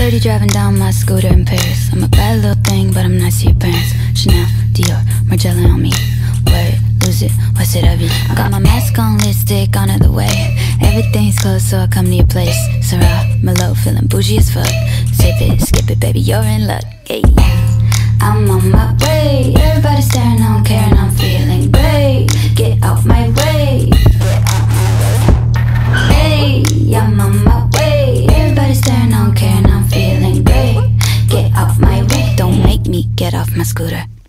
30 driving down my scooter in Paris. I'm a bad little thing, but I'm nice to your parents. Chanel, Dior, Margiela on me. Word, lose it, what's it of you? I got my mask on, lipstick on the way. Everything's closed, so I come to your place. Sarah, Merlot, feeling bougie as fuck. Sip it, skip it, baby, you're in luck. Hey. I'm on my way, everybody staring, I don't care, and I'm feeling great. Get off my way. Hey, I'm on my way, everybody staring, I don't care, and I'm feeling great. Get off my way, don't make me get off my scooter.